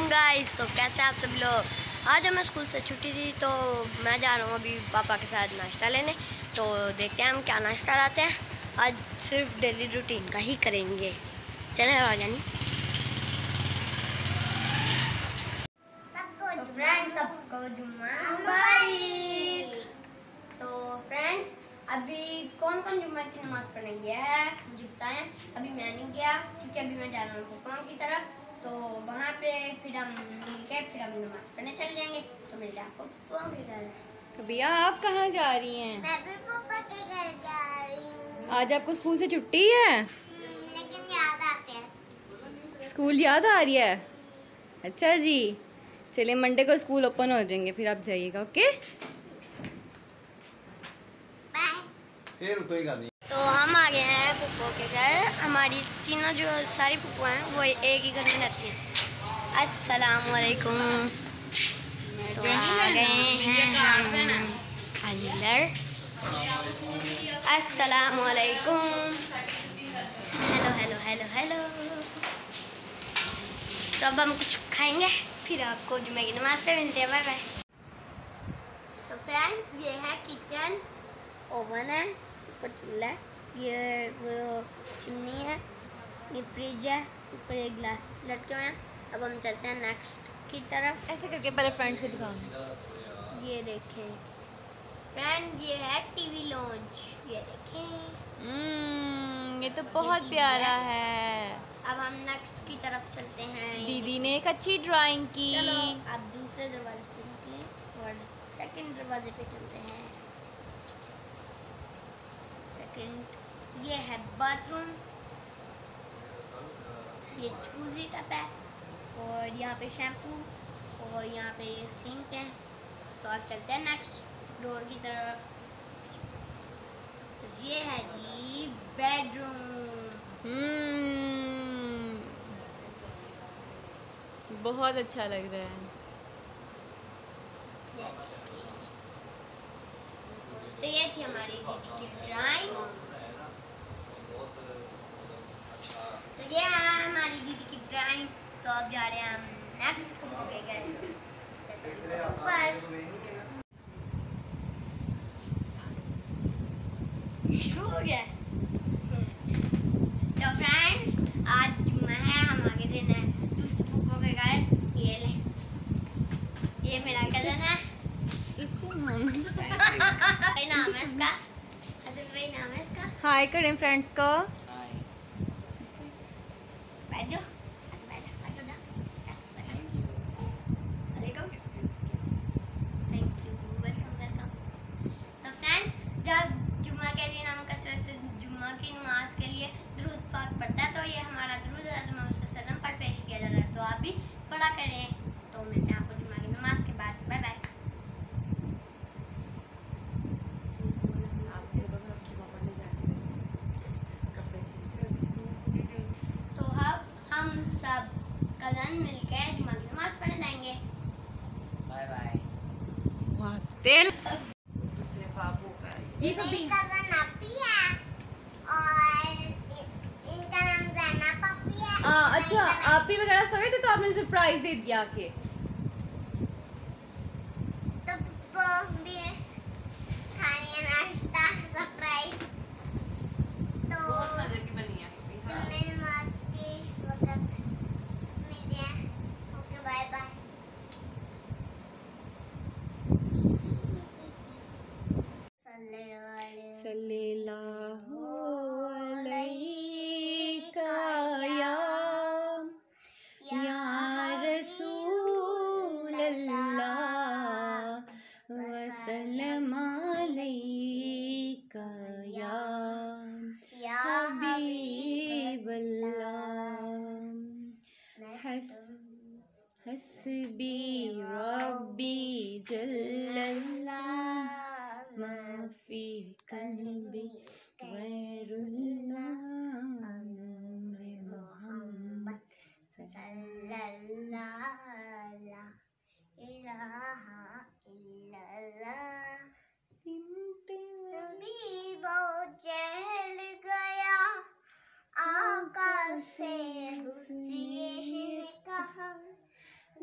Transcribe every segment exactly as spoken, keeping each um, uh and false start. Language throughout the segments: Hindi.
वालेकुम गाइस। तो कैसे आप सब लोग। आज हमें स्कूल से छुट्टी थी तो मैं जा रहा हूँ अभी पापा के साथ नाश्ता लेने। तो देखते हैं हम क्या नाश्ता लाते हैं। आज सिर्फ डेली रूटीन का ही करेंगे। चले आ जानी। तो फ्रेंड्स सबको जुम्मा मुबारक। तो फ्रेंड्स अभी कौन कौन जुम्मा की नमाज़ पढ़ने गया है मुझे बताएं। अभी मैं नहीं गया क्योंकि अभी मैं जा रहा हूँ पापा की तरफ। तो वहाँ पे फिर हम मिल के फिर हम नमाज़ पढ़ने चले जाएंगे। तो मिलते हैं आपको पापा के साथ। भैया आप कहाँ जा रही हैं? मैं भी पापा के घर जा रही हूँ। आज आपको स्कूल से छुट्टी है? लेकिन याद आते हैं। स्कूल याद आ रही है? अच्छा जी, चलिए मंडे को स्कूल ओपन हो जाएंगे फिर आप जाइएगा। ओके फिर तो ही करनी। तो हम आ गए हैं पुप्पो के घर। हमारी तीनों जो सारी पुप्पो हैं वो एक ही घर में रहती हैं। अस्सलाम वालेकुम। तो आ गए हैं हम अंदर। अस्सलाम वालेकुम। Hello hello hello hello. तो अब हम कुछ खाएंगे फिर आपको जुम्मे की नमाज पे मिलते हैं। Bye bye. तो फ्रेंड्स ये है किचन, ओवन है, ऊपर चूल्हा है, ये वो चिमनी है, ये फ्रिज है, ऊपर एक ग्लास लटके हुए हैं। अब हम चलते हैं नेक्स्ट की तरफ। ऐसे करके पहले फ्रेंड्स को दिखाओ। ये देखें फ्रेंड, ये है टीवी लॉन्च। ये देखें हम्म ये तो बहुत ये प्यारा है। है। अब हम नेक्स्ट की तरफ चलते हैं। दीदी ने एक अच्छी ड्राइंग की। चलो आप दूसरे दरवाजे से निकलें और सेकंड दरवाजे पे चलते हैं। सेकंड ये है बाथरूम, ये जकूज़ी टब है और यहाँ पे शैम्पू और यहाँ पे ये सिंक है। तो आप चलते हैं नेक्स्ट डोर की तरफ। तो ये है जी बेडरूम। हम्म बहुत अच्छा लग रहा है। तो ये थी हमारी दीदी की ड्राइंग। तो ये है हमारी दीदी की ड्राइंग। तो अब जा रहे हैं हम नेक्स्ट पुप्पो के घर ऊपर। हो गया। तो फ्रेंड्स आज जुम्मा है, हम आगे दिन है दूसरे पुप्पो के घर। ये ले, ये मेरा कजन है। भाई नाम है इसका, हसन भाई नाम है इसका। हाय करें फ्रेंड्स को। बैठ जाओ, बैठ जाओ, बैठ जाओ। Welcome, thank you, welcome welcome. तो फ्रेंड्स जब जुम्मा के दिन हम कसरत से जुम्मा की नमाज के लिए दुरूद पाक पढ़ता है तो ये हमारा दुरूद हज़रत मोहम्मद सल्लल्लाहु अलैहि वसल्लम पर पेश किया जाता है। तो आप भी पढ़ा करें। तो मिलते हैं आपको जुम्मा की नमाज के बाद। Bye bye. तो अब हम सब कज़न मिलकर जुम्मा की नमाज पढ़ने जाएंगे। Bye bye. वाह तेल जी मेरी कज़न अपी है और इनका नाम ज़ैनब अपी है। आ, अच्छा आप भी वगैरह सो गए थे तो आपने सरप्राइज दे दिया के। तो पप्पो भी खाने नाश्ता सरप्राइज। तो बहुत मजे की बनी है जुम्मे नमाज के वक्त मिलते हैं। Okay bye bye. सल्लल्लाहु अलैका या या रसूल अल्लाह वसल्लम अलैका या हबीब अल्लाह। हस हस्बी रब्बी जल्लल्लाह माफी कल्बी गैरुल्लाह नूरे मोहम्मद सल्लल्लाहु ला इलाहा इल्लल्लाह। नबी बहुत चहल गया आका से हुस्न ने कहा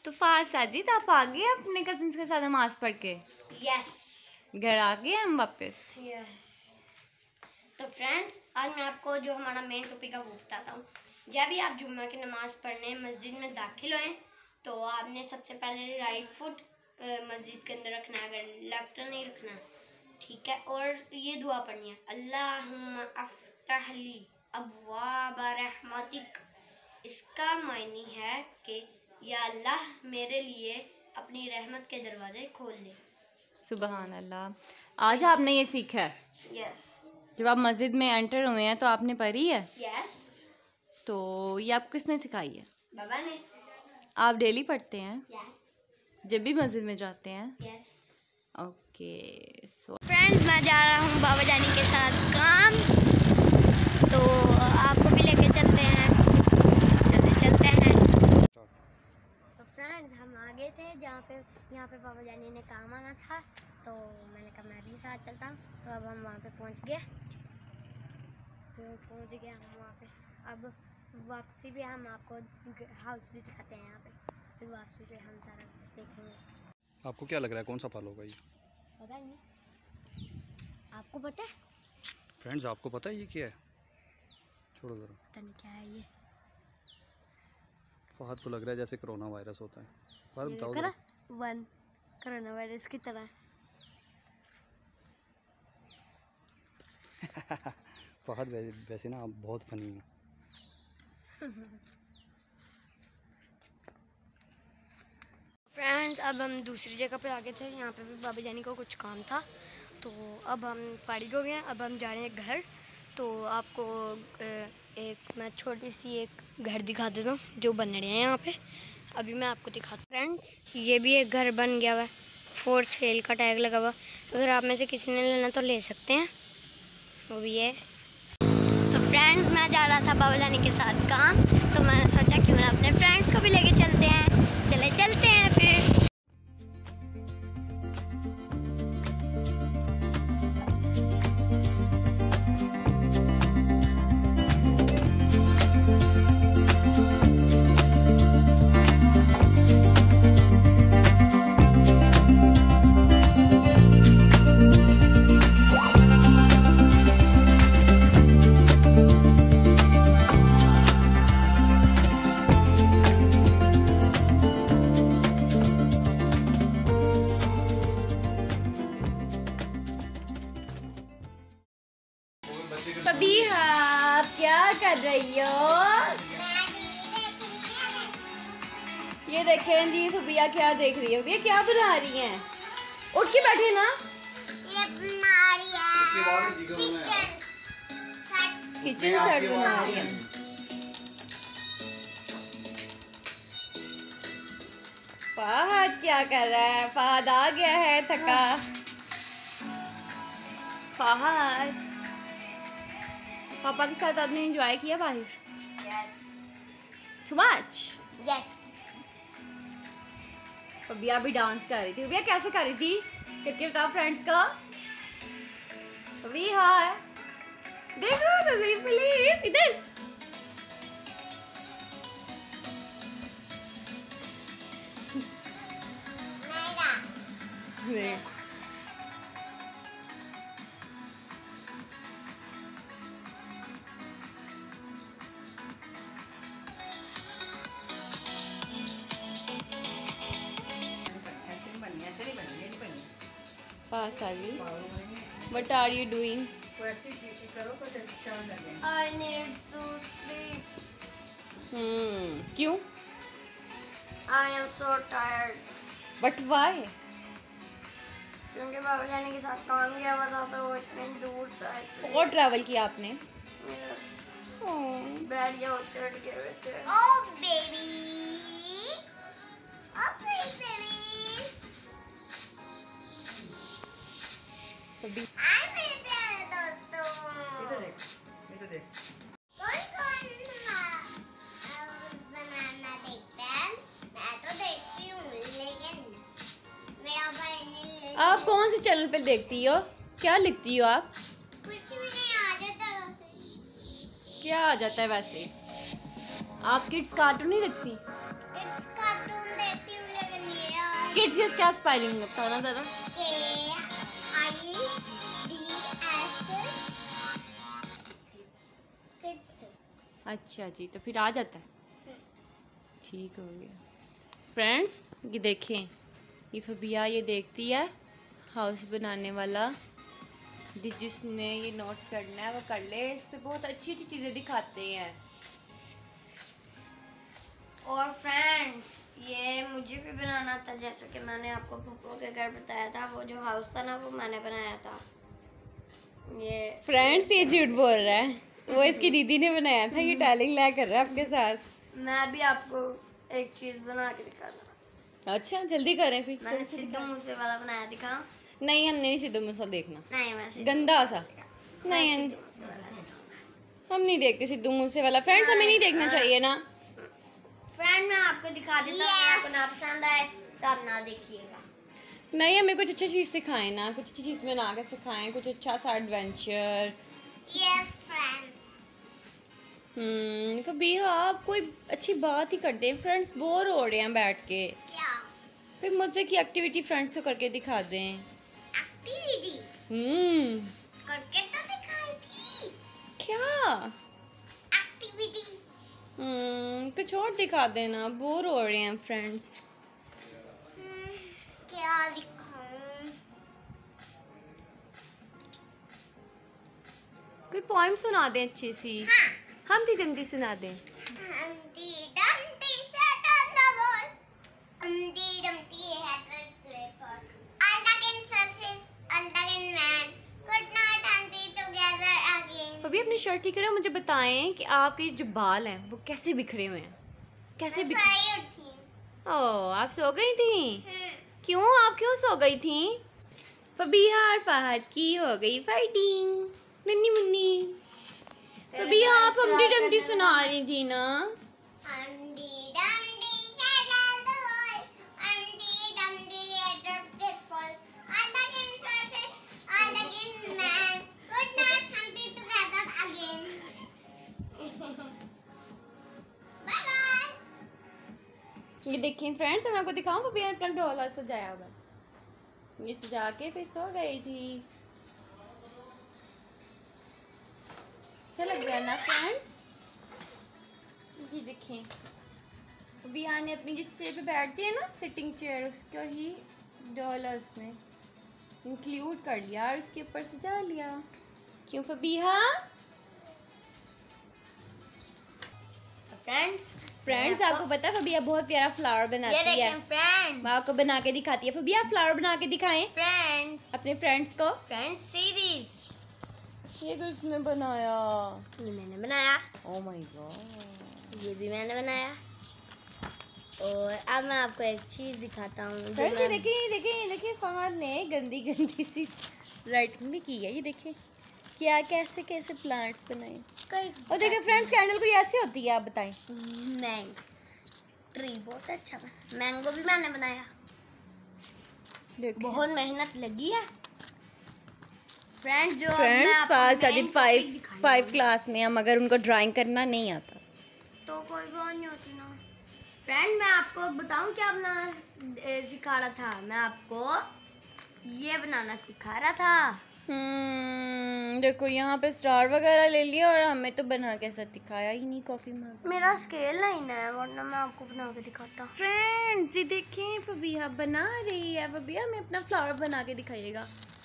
तो फास्ट साजिद, आप आ गए अपने कजिन्स के साथ नमाज पढ़ के? यस। घर आ गए हम वापस? यस। तो फ्रेंड्स, आज मैं आपको जो हमारा मेन टॉपिक है वो बताता हूँ। जब भी आप जुम्मा की नमाज पढ़ने मस्जिद में दाखिल होएं तो आपने सबसे पहले राइट फुट मस्जिद के अंदर रखना है, अगर लेफ्ट नहीं रखना, ठीक है। और ये दुआ पढ़नी है, अल्लाहुम्मा अफ्तह ली अब्वाब रहमतिक। इसका मायने है कि या अल्लाह मेरे लिए अपनी रहमत के दरवाजे खोल ले। सुबहान अल्लाह। आज आपने ये सीखा है? यस। जब आप मस्जिद में एंटर हुए हैं तो आपने पढ़ी है? यस। तो ये आपको किसने सिखाई है? बाबा ने। आप डेली पढ़ते हैं? यस। जब भी मस्जिद में जाते हैं? यस। ओके। सो फ्रेंड्स, मैं जा रहा हूँ बाबा जानी के साथ काम, तो आपको भी लेके चलते हैं। चले चलते हैं। तो फ्रेंड्स, हम आ गए थे जहाँ पे यहाँ पे बाबा जानी ने काम आना था, तो मैंने कहा मैं भी साथ चलता हूँ। तो अब हम वहाँ पे पहुँच गए पहुँच गए हम वहाँ पे। अब वापसी पे हम आपको हाउस भी दिखाते हैं यहाँ पे, फिर वापसी पे हम सारा कुछ देखेंगे। आपको क्या लग रहा है कौन सा फल होगा ये? पता नहीं, आपको पता है? फ्रेंड्स, आपको पता है ये क्या है? छोड़ो जरा। पता नहीं क्या है ये। फहद को लग रहा है जैसे कोरोना वायरस होता है। फहद ये बताओ करा जरा। वन कोरोना वायरस की तरह। फहद वै, वैसे ना आप बहुत फनी हैं। फ्रेंड्स, अब हम दूसरी जगह पे आ गए थे, यहाँ पे भी बाबा जानी को कुछ काम था, तो अब हम फारिग हो गए हैं। अब हम जा रहे हैं घर। तो आपको एक मैं छोटी सी एक घर दिखा देता हूँ जो बन रहे हैं यहाँ पे। अभी मैं आपको दिखाता हूँ। फ्रेंड्स, ये भी एक घर बन गया हुआ है, फोर सेल का टैग लगा हुआ। अगर आप में से किसी ने लेना तो ले सकते हैं, वो भी है। तो फ्रेंड्स, मैं जा रहा था बाबा जानी के साथ काम, तो मैंने सोचा क्यों ना अपने फ्रेंड्स को भी लेके चलते हैं। चले चलते हैं फिर। फबीहा, आप क्या कर रही हो? ये देखें जी, फबीहा क्या देख रही है? फबीहा क्या बना रही हैं? उठ के बैठे ना। ये बना रही है किचन सेट बना रही है। फहद क्या कर रहा है? फहद आ गया है थका। फहद, पापा के साथ आपने एंजॉय किया बाहर? यस। Too much? यस। फबिया भी डांस कर रही थी। फबिया कैसे कर रही थी करके बताओ फ्रेंड्स को। फबिया देखो तो सही, प्लीज इधर। नहीं। पास आ गई। What are you doing? I need to sleep. Hmm. क्यों? I am so tired. But why? क्योंकि बाबा जाने के साथ काम गया हुआ था, तो वो इतनी दूर था इसलिए। और ट्रैवल किया आपने? Yes. Oh. बैठ गया और चढ़ गए हुए थे। Oh baby. Oh sweet baby. फबी हाय मेरे प्यारे दोस्तों। इधर देख, इधर देख। कौन कौन बनाना देखता है? मैं तो देखती हूँ, लेकिन मेरा भाई नहीं। आप कौन सी चैनल पे देखती हो? क्या लिखती हो आप? कुछ भी नहीं आ जाता वैसे। क्या आ जाता है वैसे? आप किड्स कार्टून नहीं देखती? किड्स कार्टून देखती हूँ, किड्स के क्या स्पेलिंग बताना जरा। अच्छा जी, तो फिर आ जाता है। ठीक हो गया। फ्रेंड्स ये देखें, ये फबिया ये देखती है हाउस बनाने वाला, जिस जिसने ये नोट करना है वो कर ले। इस पे बहुत अच्छी अच्छी चीज़ें दिखाते हैं। और फ्रेंड्स ये मुझे भी बनाना था, जैसे कि मैंने आपको पप्पू के घर बताया था, वो जो हाउस था ना वो मैंने बनाया था। ये फ्रेंड्स ये झूठ बोल रहा है, वो इसकी दीदी ने बनाया था। ये टाइलिंग ला कर रहा है आपके साथ। मैं भी आपको एक चीज बना के दिखाता। अच्छा जल्दी करें फिर। मैंने सिद्धू मूसे वाला बनाया, दिखाऊं? नहीं, हमने नहीं सिद्धू मूसा देखना। नहीं मैं सिद्धू गंदा सा। मैं नहीं सिद्धू मूसे वाला दिखाऊंगा। हम नहीं देखते सिद्धू मूसे वाला। फ्रेंड्स हमें नहीं देखना चाहिए ना। फ्रेंड मैं आपको दिखा देता हूँ, अगर आपको ना पसंद आए तो आप ना देखिएगा। नहीं, हमें कुछ अच्छी चीज़ सिखाएं ना, कुछ अच्छी चीज़ बना के सिखाएं, कुछ अच्छा सा एडवेंचर। Yes friend. हम्म कभी आप कोई अच्छी बात ही करते हैं। फ्रेंड्स बोर हो रहे हैं बैठ के, क्या फिर मजे की एक्टिविटी फ्रेंड्स को करके दिखा दें। एक्टिविटी हम्म करके तो दिखाई थी। क्या? एक्टिविटी हम्म कुछ और दिखा देना, बोर हो रहे हैं फ्रेंड्स। क्या दिखाऊं? कोई पोएम सुना दें अच्छी सी। हाँ। हमटी डमटी सुना दें। Humpty Dumpty sat on the wall. Humpty Dumpty had a great fall. All the king's horses, all the king's men could not hunt together again. अभी अपनी शर्ट ठीक करें, मुझे बताएं कि आपके जो बाल हैं वो कैसे बिखरे हुए हैं, कैसे मैं बिखरे। सोई उठी। ओह आप सो गई थी। हम्म, क्यों, आप क्यों सो गई थी? फबिया और फहद की हो गई फाइटिंग। नन्नी मुन्नी फबिया, आप हमटी डमटी सुना रही थी ना। Humpty Dumpty sat on the wall. Humpty Dumpty had a great fall. All the king's horses, all the king's men could not hunt together again. Bye bye. ये देखिए फ्रेंड्स, मैं आपको दिखाऊं फबिया ने अपना ढोला सजाया हुआ। ये सजा के फिर सो गई थी। अच्छा लग रहा है ना फ्रेंड्स? ये देखें फबिया ने अपनी जिस चेयर पे बैठती है ना, सिटिंग चेयर, उसको ही डोला उसमें इंक्लूड कर लिया और उसके ऊपर सजा लिया। क्यों फबिया? फ्रेंड्स फ्रेंड्स आपको पता है फबिया बहुत प्यारा फ्लावर ये बनाती है। देखें फ्रेंड्स। मैं आपको बना के दिखाती है। फबिया फ्लावर बना के दिखाएं फ्रेंड्स अपने फ्रेंड्स को। फ्रेंड्स सीरीज ये किसने बनाया? ये मैंने बनाया, ओह माय गॉड। ये भी मैंने बनाया। और अब मैं आपको एक चीज दिखाता हूँ जो फ्रेंड्स ये मैं देखिए, ये देखिए, ये देखिए फहद ने गंदी गंदी सी राइटिंग भी की है। ये देखिए क्या कैसे कैसे प्लांट्स बनाए। कई और देखिए फ्रेंड्स कैंडल कोई ऐसी होती है, आप बताएं। मैंगो ट्री बहुत अच्छा बना। मैंगो भी मैंने बनाया, देखिए बहुत मेहनत लगी है। फ्रेंड्स जो अब मैं फ्रेंड्स आपको पास main साजिद topic फाइव दिखाने फाइव वाली क्लास में, हम अगर उनको ड्राइंग करना नहीं आता हूँ, तो कोई बात नहीं होती ना। फ्रेंड मैं आपको बताऊं क्या बनाना ए, सिखा रहा था। मैं आपको ये बनाना सिखा रहा था। हम्म देखो यहाँ पे स्टार वगैरह ले लिया और हमें तो बना के साथ दिखाया ही नहीं कॉफी मग। मेरा स्केल नहीं है, वरना मैं आपको बना के दिखाता। फ्रेंड्स ये देखें फबिया बना रही है। फबिया हमें अपना फ्लावर बना के दिखाइएगा।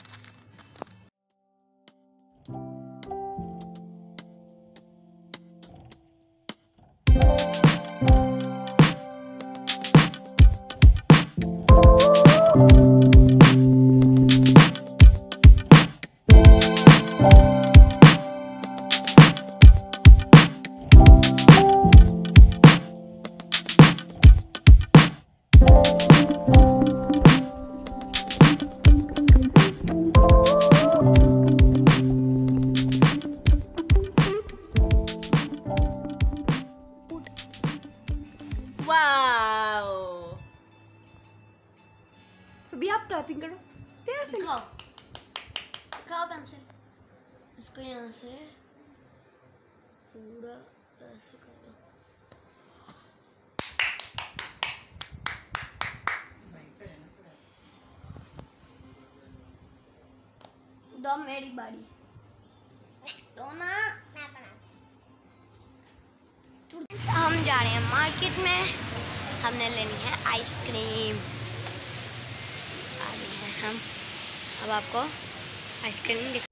वाओ फबिया आप टाइपिंग करो तेरा से। दिखाओ दिखाओ पेंसिल। इसको यहाँ से पूरा ऐसे कर दो। तो अब मेरी बारी। तो ना मैं बना। हम जा रहे हैं मार्केट में, हमने लेनी है आइसक्रीम। आ गए हैं हम, अब आपको आइसक्रीम